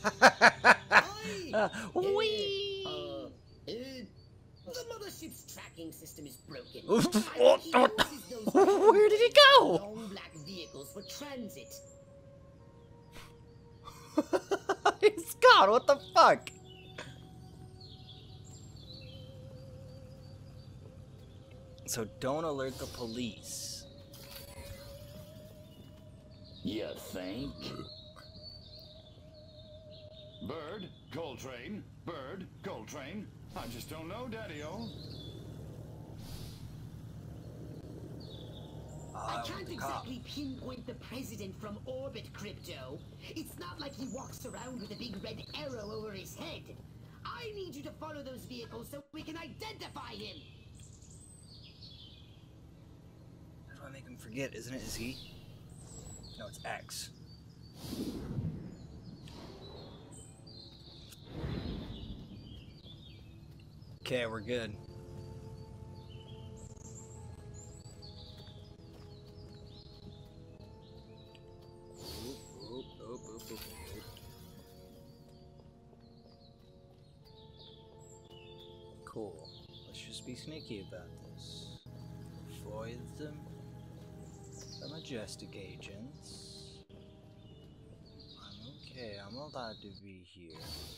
Wee! The mothership's tracking system is broken. Where did he go? Long black vehicles for transit. He's gone. What the fuck? So don't alert the police. You think? Bird, Coltrane. Bird, Coltrane. I just don't know, Daddy-O. I can't exactly pinpoint the president from orbit, Crypto. It's not like he walks around with a big red arrow over his head. I need you to follow those vehicles so we can identify him. How do I make him forget? Isn't it Z? No, it's X. Okay, we're good. Cool. Let's just be sneaky about this. Avoid them. The majestic agents. I'm okay. I'm allowed to be here.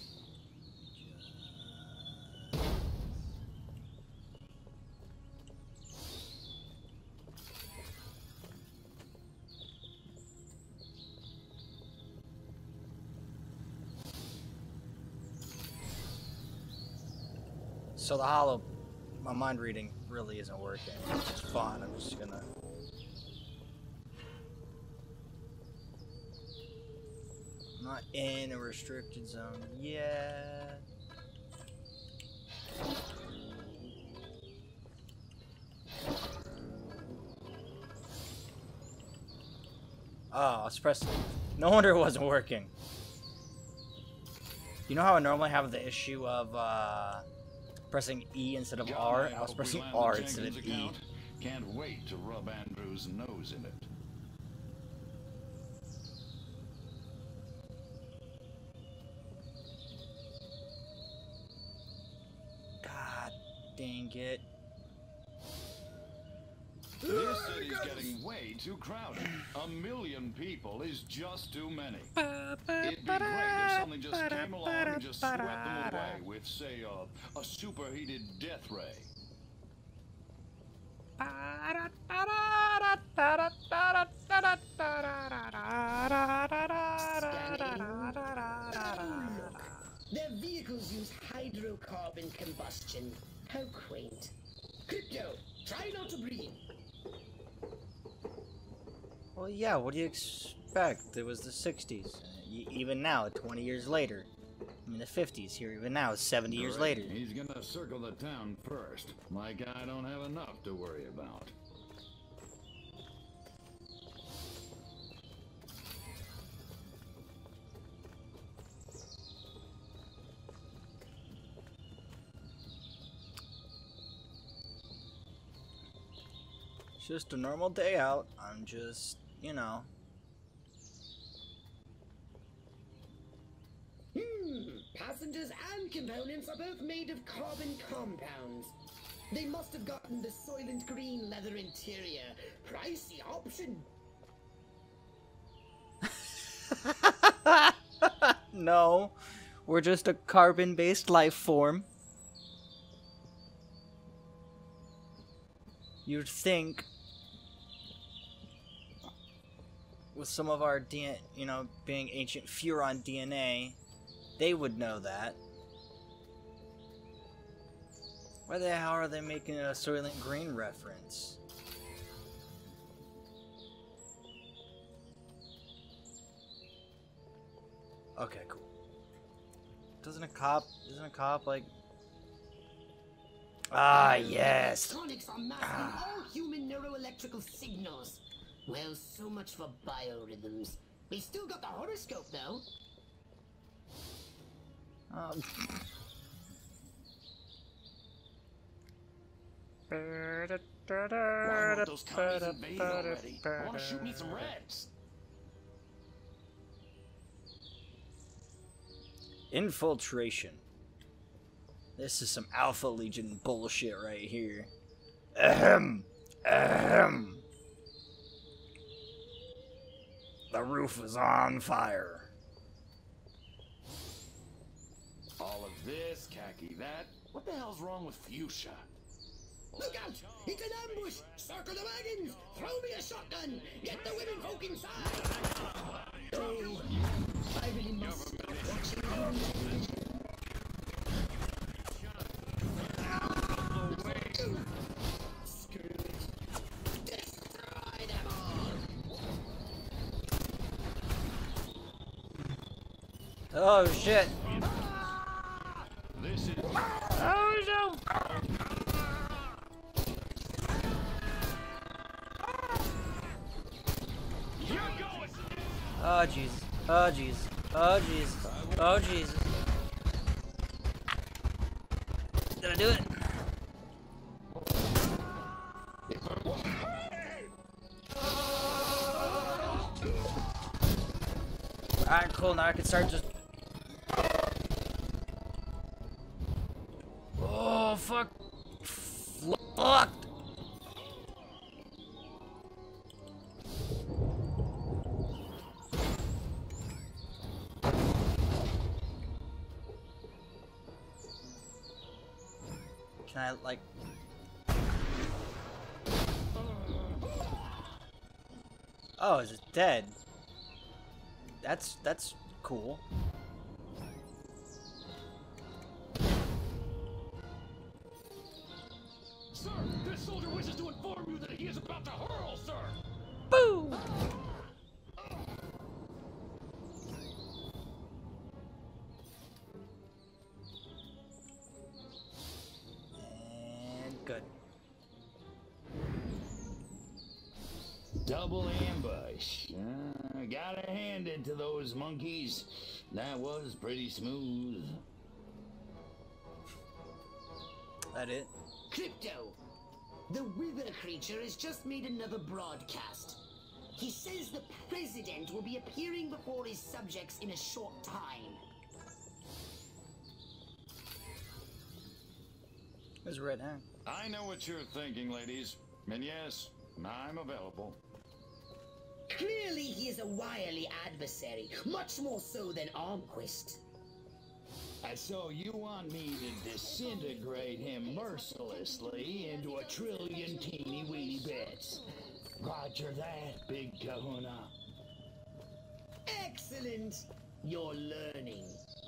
So the hollow, my mind reading really isn't working. It's fine. I'm just gonna. I'm not in a restricted zone yet. Oh, I was pressing. No wonder it wasn't working. You know how I normally have the issue of pressing E instead of R? I was pressing R instead of E. Can't wait to rub Andrew's nose in it. God dang it. This city's getting way too crowded. 1 million people is just too many. It'd be great if something just came along and just swept them away with, say, a superheated death ray. Their vehicles use hydrocarbon combustion. How quaint. Crypto, try not to breathe. Well, yeah, what do you expect? It was the 60s. Even now, 20 years later. I mean, the 50s here, even now, 70 years later. He's gonna circle the town first. Like I don't have enough to worry about. It's just a normal day out. I'm just, you know. Passengers and components are both made of carbon compounds. They must have gotten the Soylent Green leather interior. Pricey option. No, we're just a carbon-based life form. You'd think with some of our DNA, you know, being ancient Furon DNA, they would know that. Why the hell are they making a Soylent Green reference? Okay, cool. Isn't a cop like... Ah, yes! Electronics are masking all human neuroelectrical signals. Well, so much for biorhythms. We still got the horoscope, though. Why won't those commies invade already? I want to shoot me some reds. Infiltration. This is some Alpha Legion bullshit right here. Ahem. Ahem. The roof is on fire. All of this, khaki that. What the hell's wrong with fuchsia? Look out! It's an ambush! Circle the wagons! Throw me a shotgun! Get the women folk inside! Oh, I really must stop watching them. Screw it. Destroy them all! Oh shit! This is Oh no! Oh Jesus! Oh Jesus! Oh Jesus! Oh Jesus! Did I do it? Alright, cool. Now I can start just. Oh fuck! Fuck! Can I like? Oh, is it dead? That's cool. Sir, this soldier wishes to inform you that he is about to hurl, sir. Boom! And good. Double ambush. Gotta hand it to those monkeys. That was pretty smooth. That it? Crypto! The Wither creature has just made another broadcast. He says the president will be appearing before his subjects in a short time. There's a red hand. I know what you're thinking, ladies. And yes, I'm available. Clearly he is a wily adversary, much more so than Armquist. And so you want me to disintegrate him mercilessly into a trillion teeny-weeny bits. Roger that, big kahuna. Excellent! You're learning.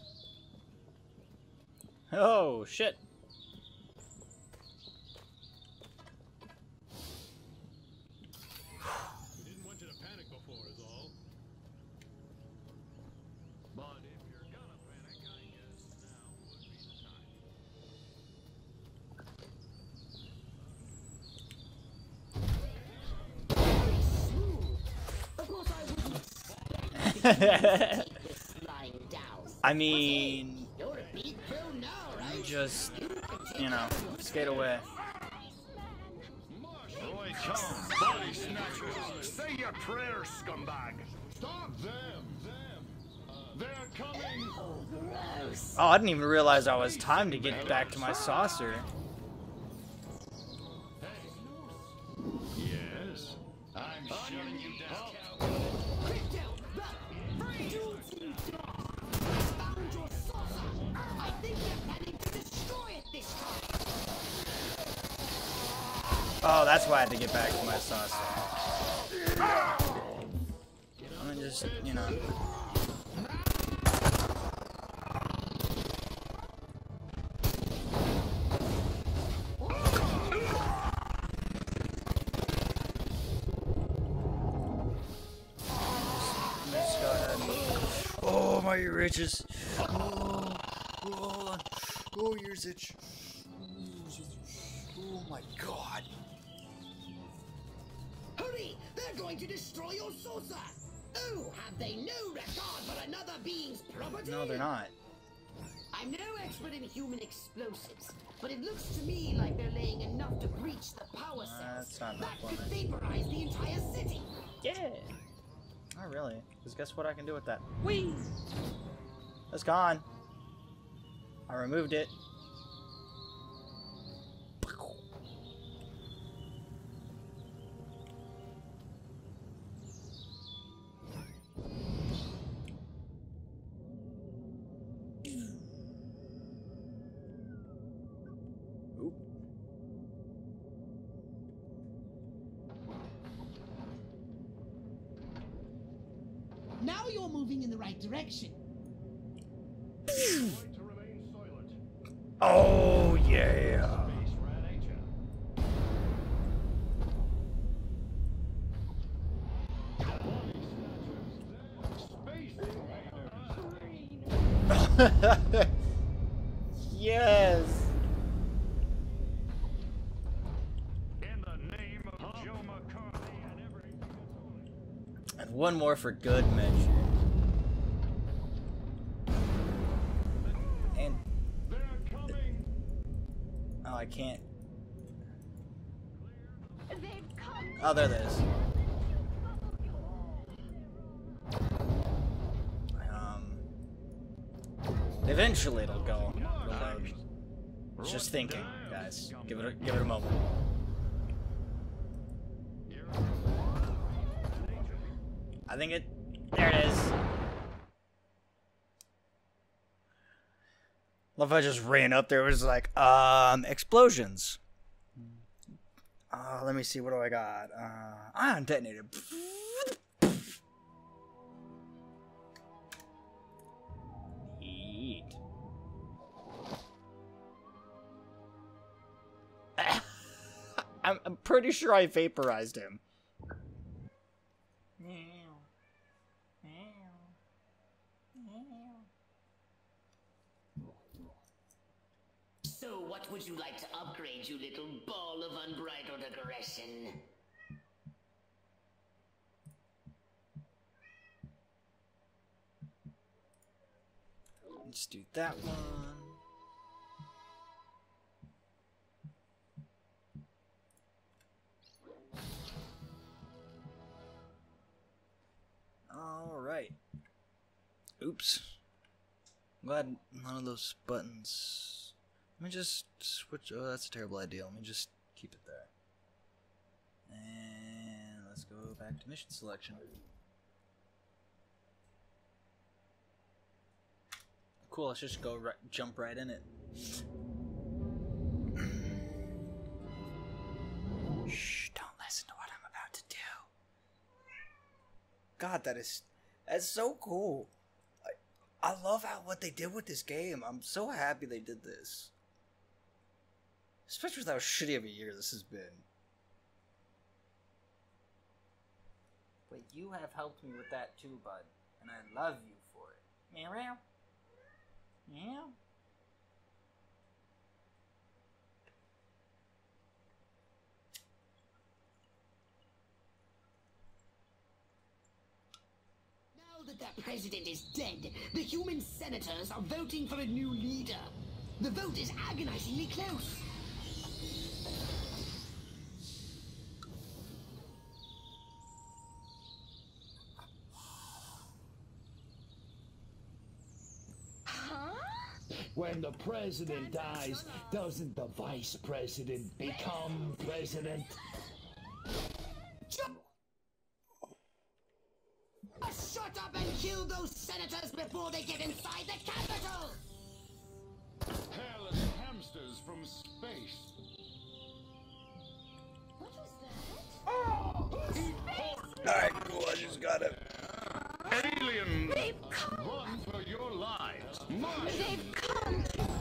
Oh shit! We didn't want you to panic before is all. But if you're gonna panic, I guess now would be the time. Very smooth. Of course I wouldn't lying down. I mean, You're a big pro now, right? just, you know, skate away. Roy Jones, body snatchers. Say your prayers, scumbag. Stop them. They're coming. Oh, gross. Oh, I didn't even realize I was timed to get back to my saucer. Yes, I'm shutting you down. Crypto, the dudes in dark found your saucer. I think they're planning to destroy it this time. Oh, that's why I had to get back to my saucer. I'm gonna just, you know. Just go ahead and... Oh, my riches. Oh, hold on. Oh, ears itch. Oh my god. Hurry! They're going to destroy your saucer! Oh, have they no regard for another being's property? No, they're not. I'm no expert in human explosives, but it looks to me like they're laying enough to breach the power cells. That's not that enough could for me. vaporize the entire city. Yeah. Not really. Because guess what I can do with that? Whee! It's gone. I removed it. Now you're moving in the right direction. Going to remain silent. Oh yeah. Space eradication. Space invaders. Yes. In the name of Joe McCarthy and everything that's on it. And one more for good measure. And They're coming. oh, I can't. They've come. Oh, there it is. Eventually it'll go. It'll load. It's just thinking, guys. Give it a moment. I think it. There it is. Love how I just ran up there. It was like, explosions. Let me see. What do I got? Ion detonator. Neat. I'm pretty sure I vaporized him. So what would you like to upgrade, you little ball of unbridled aggression? Let's do that one. All right. Oops. I'm glad none of those buttons. Let me just switch. Oh, that's a terrible idea. Let me just keep it there. And let's go back to mission selection. Cool. Let's just go jump right in it. Shh! Don't listen to what I'm about to do. God, that's so cool. I love what they did with this game. I'm so happy they did this. Especially with how shitty of a year this has been. But you have helped me with that too, bud. And I love you for it. Meow meow. Yeah. Now that the president is dead, the human senators are voting for a new leader. The vote is agonizingly close. When the president dies, doesn't the vice president become president? Shut up and kill those senators before they get inside the Capitol! Hairless hamsters from space. What was that? Alright, cool. I just got it. Aliens! They've come. Run for your lives! March! They've come.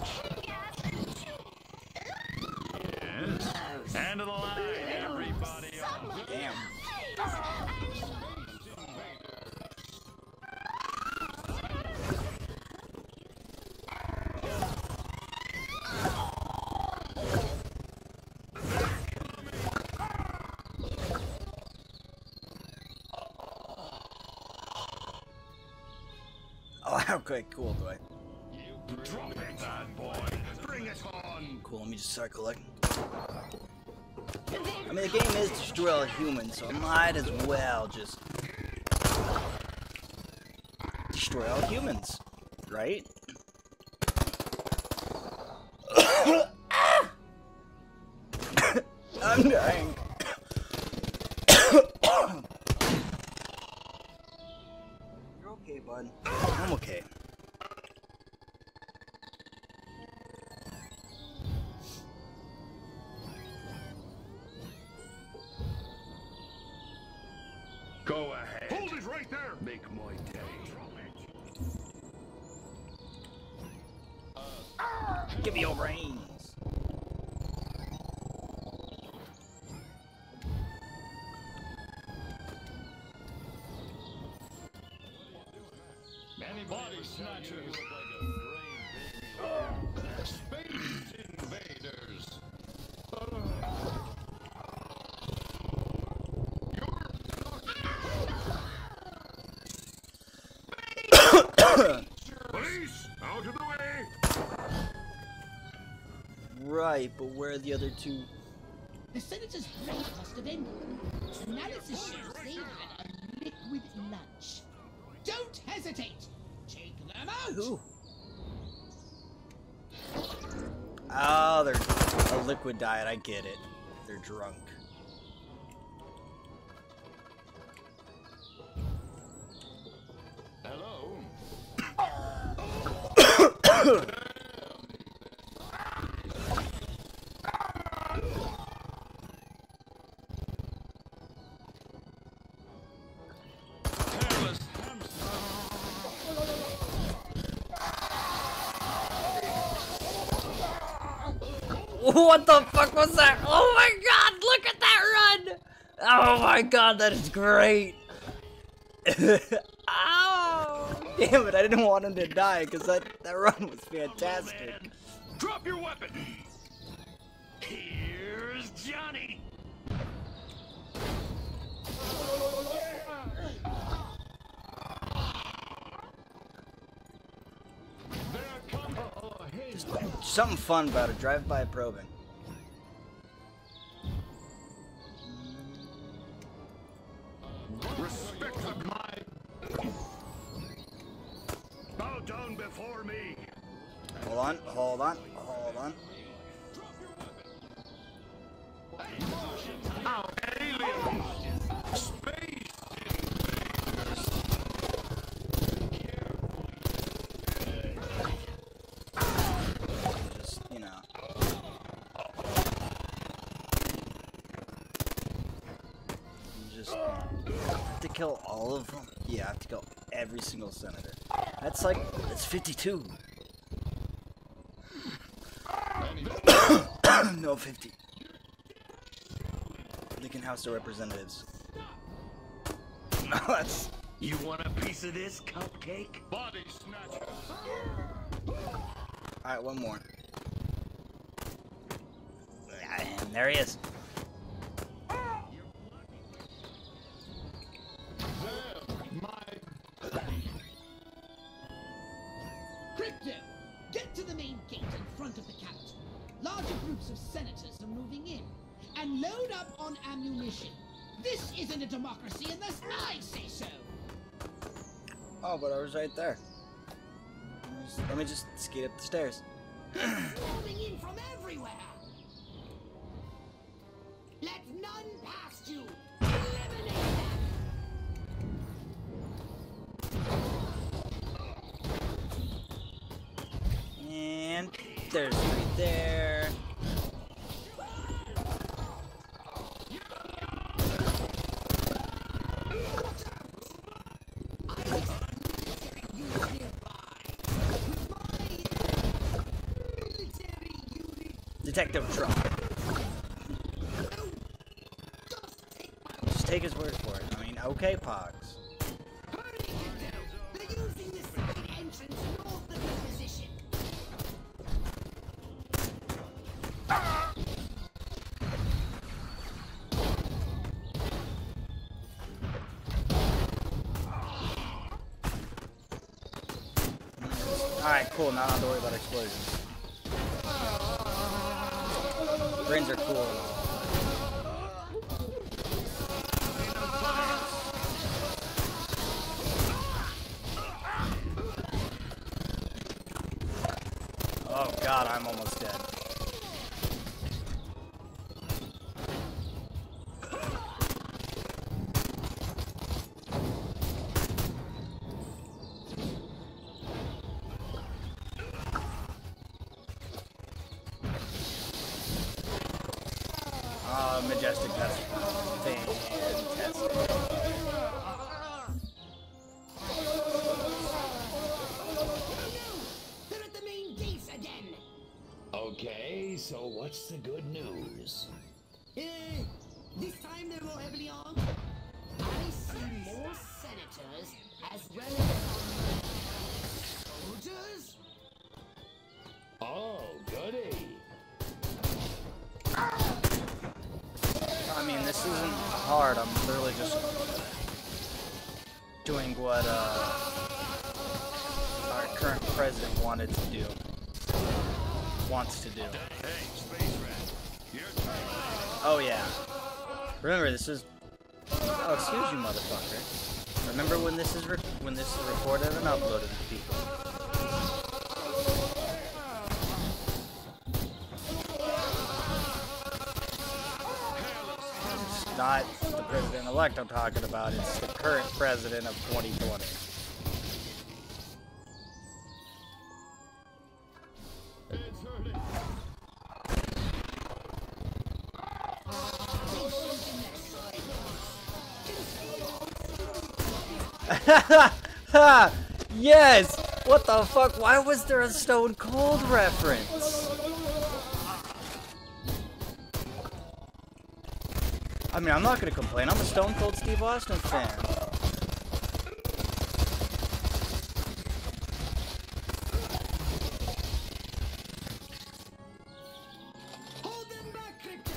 Yes. Hand of the line, everybody on. Damn. Oh, okay, cool. Do I? Drop it, bad boy. Bring it on. Cool. Let me just start collecting. I mean, the game is destroy all humans, so I might as well just destroy all humans, right? I'm dying. You're okay, bud. I'm okay. Go ahead. Hold it right there. Make my day. Give me your brains. Many body snatchers. Space invaders. Police, out of the way. Right, but where are the other two? The senator's break must have ended. Analysis shows they've had a liquid lunch. Don't hesitate. Take them out. Who? Oh, they're a liquid diet. I get it. They're drunk. Hello. Careless hamster. What the fuck was that? Oh my god, look at that run! Oh my god, that is great! Ow! Damn it, I didn't want him to die because that run was fantastic. Drop your weapon. Here's Johnny. Something fun about it, drive-by probing. Respect the my. Bow down before me. Hold on, hold on, hold on. Now, aliens. Space. Just, you know. Just have to kill all of them? Yeah, I have to kill every single senator. That's 52. No, 50. Lincoln House of Representatives. No, that's... You want a piece of this cupcake? Body snatchers. Alright, one more. And there he is. Crypto, get to the main gate in front of the Capitol. Larger groups of senators are moving in. And load up on ammunition. This isn't a democracy unless I say so. Oh, but I was right there. Let me just skate up the stairs. Swarming in from everywhere. Let none past you. Eliminate them. And there's three there. Detective Trump. Just take his word for it. I mean, okay, Pogs. They're using the side entrance north of the position. Alright, cool. Now I don't have to worry about explosions. Brains are cool. Oh god, I'm almost dead. Majestic. That's fantastic. They're at the main gates again. Okay, so what's the good news? This time they're more heavily armed. I see more senators as well as soldiers. Oh, goody. I mean, this isn't hard. I'm literally just doing what our current president wants to do. Oh yeah. Remember, this is. Oh, excuse you, motherfucker. Remember when this is recorded and uploaded to people. It's not the president-elect I'm talking about. It's the current president of 2020. Yes! What the fuck? Why was there a Stone Cold reference? I mean, I'm not gonna complain. I'm a Stone Cold Steve Austin fan. Hold them back, Crypto.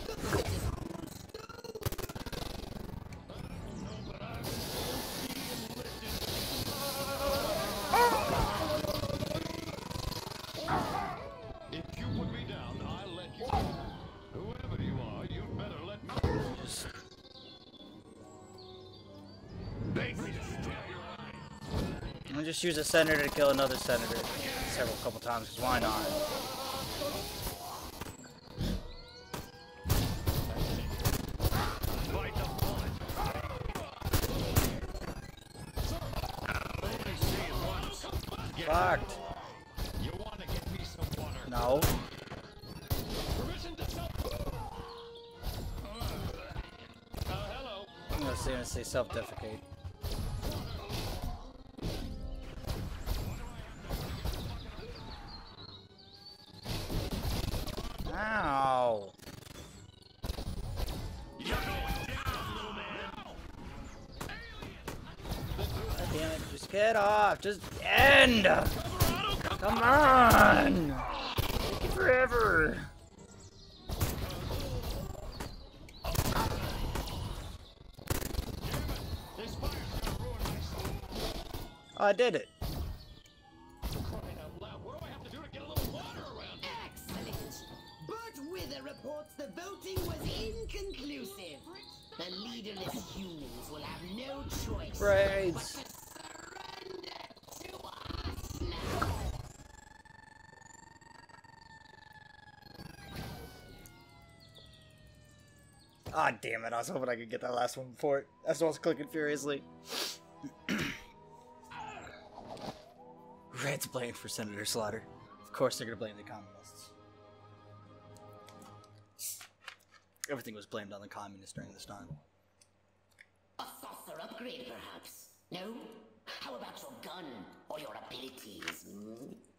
If you put me down, I'll let you. Whoever you are, you'd better let me. I'm gonna just use a senator to kill another senator couple times, because why not? Fucked. You want to get me some water? No. Permission to self. Hello. I'm gonna say self-defecate. Ow. God damn it, just get off, just end! Come on! Take it forever! I did it. What do I have to do to get a little water around? Excellent. Bert Wither reports the voting was inconclusive. The leaderless humans will have no choice Braids. but to surrender to us now. Ah, damn it. I was hoping I could get that last one before it. That's why I was clicking furiously. Red's blamed for Senator Slaughter. Of course they're gonna blame the communists. Everything was blamed on the communists during this time. A saucer upgrade, perhaps? No? How about your gun or your abilities?